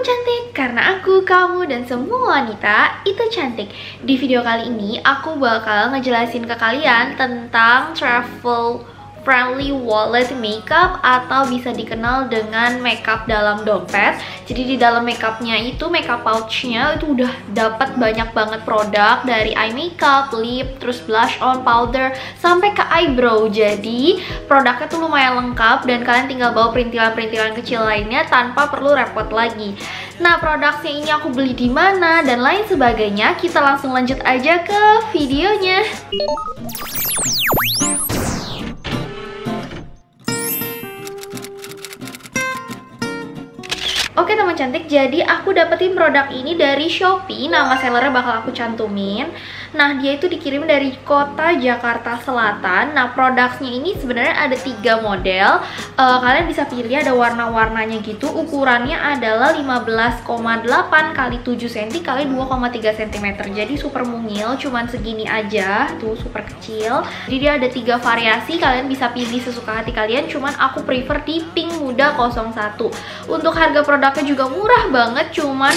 cantik, karena aku, kamu, dan semua wanita itu cantik. Di video kali ini aku bakal ngejelasin ke kalian tentang travel friendly wallet makeup atau bisa dikenal dengan makeup dalam dompet. Jadi di dalam makeupnya itu, makeup pouchnya itu udah dapat banyak banget produk dari eye makeup, lip, terus blush on, powder, sampai ke eyebrow. Jadi produknya tuh lumayan lengkap dan kalian tinggal bawa perintilan-perintilan kecil lainnya tanpa perlu repot lagi. Nah, produknya ini aku beli di mana dan lain sebagainya. Kita langsung lanjut aja ke videonya. Oke teman cantik, jadi aku dapetin produk ini dari Shopee. Nama sellernya bakal aku cantumin. Nah, dia itu dikirim dari kota Jakarta Selatan. Nah, produknya ini sebenarnya ada 3 model. Kalian bisa pilih, ada warna-warnanya gitu. Ukurannya adalah 15,8 x 7 cm x 2,3 cm. Jadi super mungil, cuman segini aja. Tuh, super kecil. Jadi dia ada 3 variasi, kalian bisa pilih sesuka hati kalian. Cuman aku prefer di pink muda 01. Untuk harga produknya juga murah banget, cuman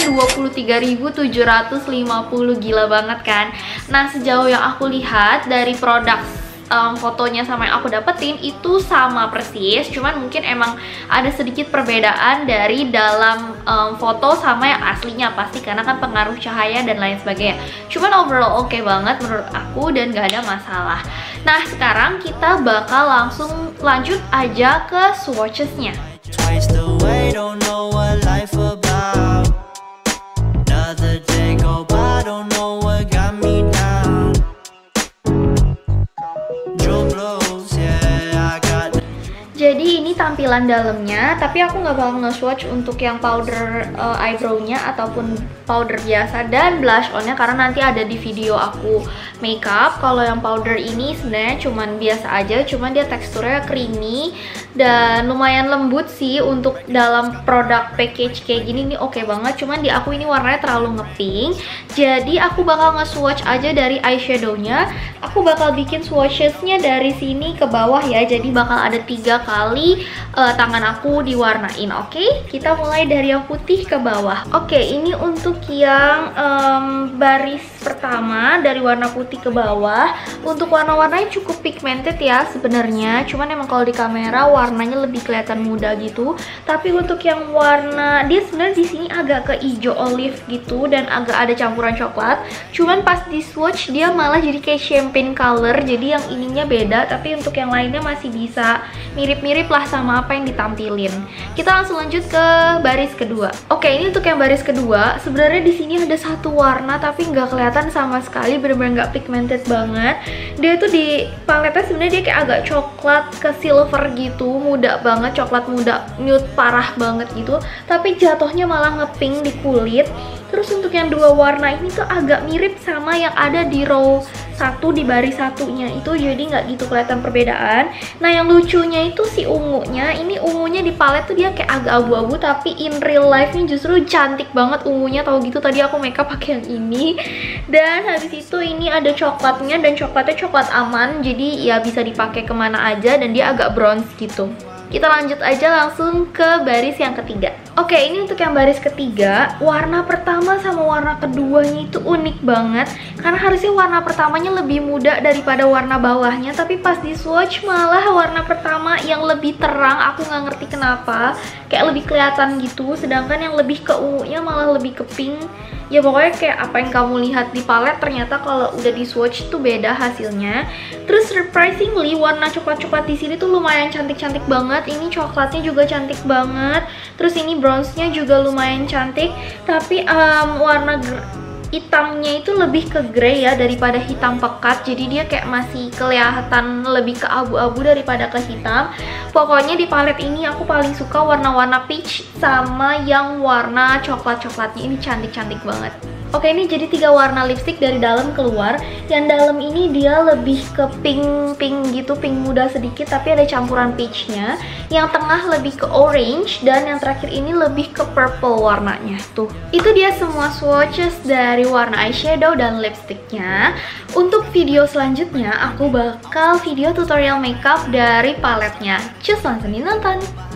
23.750. Gila banget kan? Nah, sejauh yang aku lihat dari produk fotonya sama yang aku dapetin itu sama persis, cuman mungkin emang ada sedikit perbedaan dari dalam foto sama yang aslinya, pasti karena kan pengaruh cahaya dan lain sebagainya. Cuman overall oke banget menurut aku dan gak ada masalah. Nah, sekarang kita bakal langsung lanjut aja ke swatchesnya. Jadi ini tampilan dalamnya, tapi aku nggak bakal nge-swatch untuk yang powder eyebrow-nya ataupun powder biasa dan blush on-nya karena nanti ada di video aku makeup. Kalau yang powder ini sebenarnya cuman biasa aja, cuman dia teksturnya creamy dan lumayan lembut sih. Untuk dalam produk package kayak gini nih oke banget, cuman di aku ini warnanya terlalu ngepink. Jadi aku bakal nge-swatch aja dari eyeshadow-nya. Aku bakal bikin swatches-nya dari sini ke bawah ya, jadi bakal ada 3 kali tangan aku diwarnain. Oke, kita mulai dari yang putih ke bawah. Oke, ini untuk yang baris pertama dari warna putih ke bawah. Untuk warna-warnanya cukup pigmented ya sebenarnya, cuman emang kalau di kamera warnanya lebih kelihatan muda gitu. Tapi untuk yang warna, dia sebenarnya di sini agak ke hijau olive gitu dan agak ada campuran coklat. Cuman pas di swatch dia malah jadi kayak champagne color. Jadi yang ininya beda, tapi untuk yang lainnya masih bisa mirip-mirip lah sama apa yang ditampilin. Kita langsung lanjut ke baris kedua. Oke, ini untuk yang baris kedua. Sebenarnya di sini ada satu warna tapi nggak kelihatan sama sekali, bener-bener nggak pigmented banget. Dia tuh di paletnya sebenarnya dia kayak agak coklat ke silver gitu, muda banget, coklat muda nude parah banget gitu. Tapi jatuhnya malah ngepink di kulit. Terus untuk yang dua warna ini tuh agak mirip sama yang ada di row 1 di baris satunya itu, jadi nggak gitu kelihatan perbedaan. Nah, yang lucunya itu si ungunya. Ini ungunya di palet tuh dia kayak agak abu-abu, tapi in real life nya justru cantik banget ungunya. Tahu gitu tadi aku makeup pakai yang ini. Dan habis itu ini ada coklatnya, dan coklatnya coklat aman, jadi ya bisa dipakai kemana aja dan dia agak bronze gitu. Kita lanjut aja langsung ke baris yang ketiga. Oke, ini untuk yang baris ketiga. Warna pertama sama warna keduanya itu unik banget, karena harusnya warna pertamanya lebih muda daripada warna bawahnya, tapi pas di swatch malah warna pertama yang lebih terang. Aku nggak ngerti kenapa, kayak lebih kelihatan gitu, sedangkan yang lebih ke ungunya malah lebih ke pink. Ya pokoknya kayak apa yang kamu lihat di palet ternyata kalau udah di swatch tuh beda hasilnya. Terus surprisingly warna coklat-coklat di sini tuh lumayan cantik-cantik banget. Ini coklatnya juga cantik banget. Terus ini bronze-nya juga lumayan cantik. Tapi warna hitamnya itu lebih ke grey ya daripada hitam pekat. Jadi dia kayak masih kelihatan lebih ke abu-abu daripada ke hitam. Pokoknya di palet ini aku paling suka warna-warna peach sama yang warna coklat-coklatnya. Ini cantik-cantik banget. Oke, ini jadi 3 warna lipstick dari dalam keluar. Yang dalam ini dia lebih ke pink gitu, pink muda sedikit, tapi ada campuran peachnya. Yang tengah lebih ke orange, dan yang terakhir ini lebih ke purple warnanya. Tuh, itu dia semua swatches dari warna eyeshadow dan lipsticknya. Untuk video selanjutnya, aku bakal video tutorial makeup dari paletnya. Cus, langsung nonton.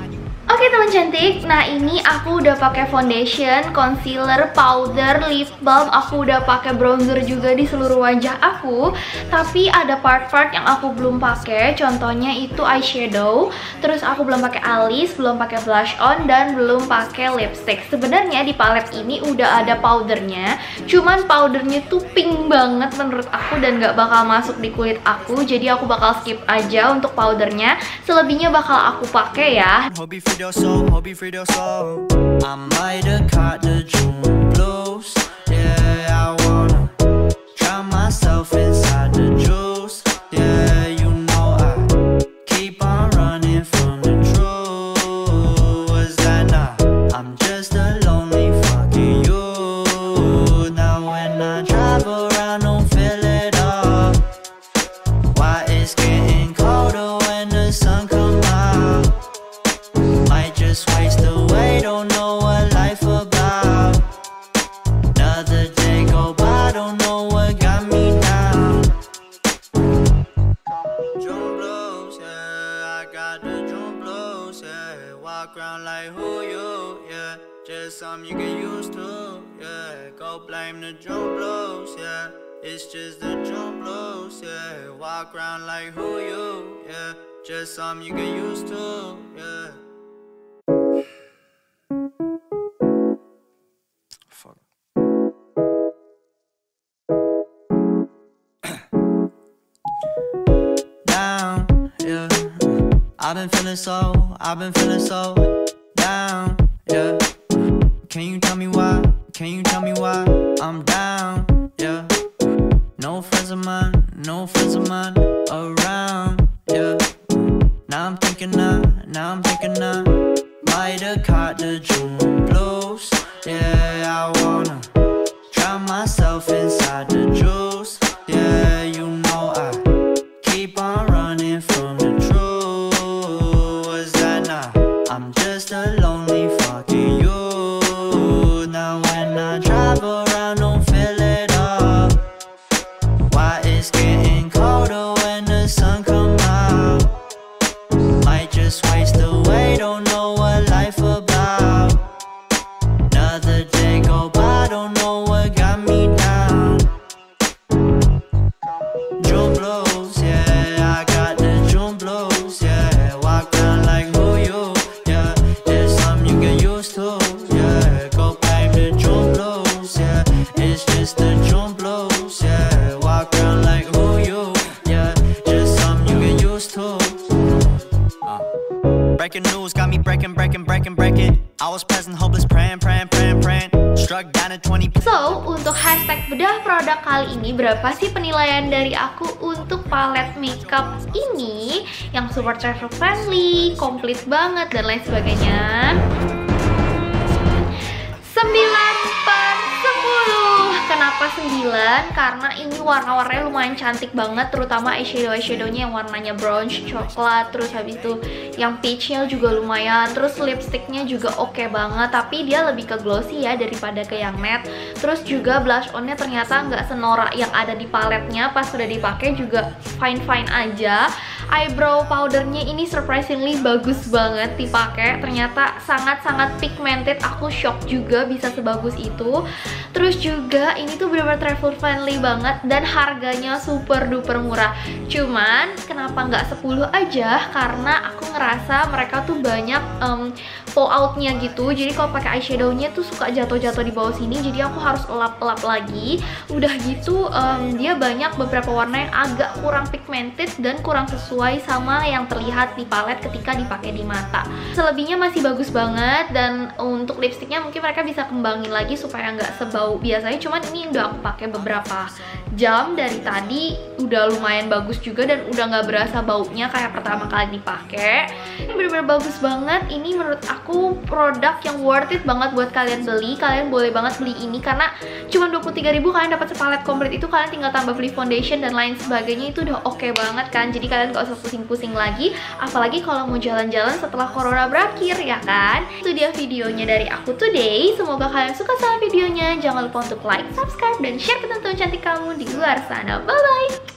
Oke teman cantik, nah ini aku udah pakai foundation, concealer, powder, lip balm, aku udah pakai bronzer juga di seluruh wajah aku. Tapi ada part-part yang aku belum pakai, contohnya itu eyeshadow, terus aku belum pakai alis, belum pakai blush on, dan belum pakai lipstick. Sebenarnya di palet ini udah ada powdernya, cuman powdernya tuh pink banget menurut aku dan gak bakal masuk di kulit aku, jadi aku bakal skip aja untuk powdernya. Selebihnya bakal aku pakai ya. Hope you free your soul. I might have caught the June blues. Yeah, I wanna drown myself inside the juice. Yeah, you know I keep on running from the truth. Was that not? I'm just a lonely fucking youth. Now when I drive around, don't feel it all. Why it's getting colder when the sun comes out? Might just waste away, don't know what life about. Another day go by, don't know what got me down. June blues, yeah, I got the June blues, yeah. Walk around like who you, yeah. Just something you get used to, yeah. Go blame the June blues, yeah. It's just the June blues, yeah. Walk around like who you, yeah. Just something you get used to, yeah. Down, yeah. I've been feeling so down, yeah. Can you tell me why? Can you tell me why I'm down, yeah. No friends of mine around, yeah. Now I'm thinking I might have caught the June blues. Yeah, I wanna drown myself inside the juice. Yeah, you know I keep on running from the truth. Was that not? I'm just a lonely fucking youth. Now when I drive around, don't feel it all. Why it's getting colder when the sun comes out? Might just waste away, don't know what life about. Another day go by, don't know what got me down. June blues, yeah, I got the June blues, yeah. Walk around like who you, yeah. There's something you get used to, yeah. Go blame the June blues, yeah. It's just the June blues, yeah. Walk around like who you, yeah. Just something you get used to. Breaking news got me breaking. I was present, hopeless, praying. Struck down at 20. So, untuk hashtag bedah produk kali ini, berapa sih penilaian dari aku untuk palet makeup ini yang super travel friendly, komplit banget, dan lain sebagainya? 9/10. Kenapa 9? Karena ini warna-warnanya lumayan cantik banget, terutama eyeshadow-nya yang warnanya bronze, coklat, terus habis itu yang peachnya juga lumayan, terus lipsticknya juga oke banget, tapi dia lebih ke glossy ya daripada ke yang matte. Terus juga blush onnya ternyata nggak senorak yang ada di paletnya, pas sudah dipakai juga fine-fine aja. Eyebrow powdernya ini surprisingly bagus banget dipakai, ternyata sangat-sangat pigmented, aku shock juga bisa sebagus itu. Terus juga ini tuh bener-bener travel friendly banget dan harganya super duper murah. Cuman kenapa nggak 10 aja? Karena aku ngerasa mereka tuh banyak falloutnya gitu, jadi kalau pakai eyeshadownya tuh suka jatuh-jatuh di bawah sini, jadi aku harus elap-elap lagi. Udah gitu dia banyak beberapa warna yang agak kurang pigmented dan kurang sesuai sama yang terlihat di palet ketika dipakai di mata. Selebihnya masih bagus banget, dan untuk lipstiknya mungkin mereka bisa kembangin lagi supaya nggak sebau biasanya. Cuman ini udah aku pakai beberapa jam dari tadi, udah lumayan bagus juga dan udah nggak berasa baunya kayak pertama kali dipakai. Ini bener-bener bagus banget. Ini menurut aku produk yang worth it banget buat kalian beli. Kalian boleh banget beli ini karena cuma 23.000 kalian dapat sepalet komplit itu. Kalian tinggal tambah beli foundation dan lain sebagainya, itu udah oke banget kan. Jadi kalian gak usah pusing-pusing lagi, apalagi kalau mau jalan-jalan setelah corona berakhir, ya kan? Itu dia videonya dari aku today. Semoga kalian suka sama videonya. Jangan lupa untuk like, subscribe, dan share ke teman-teman cantik kamu di luar sana. Bye-bye!